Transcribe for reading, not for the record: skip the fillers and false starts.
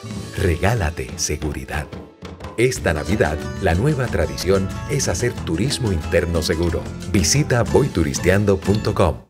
Regálate seguridad. Esta Navidad, la nueva tradición es hacer turismo interno seguro. Visita voyturisteando.com.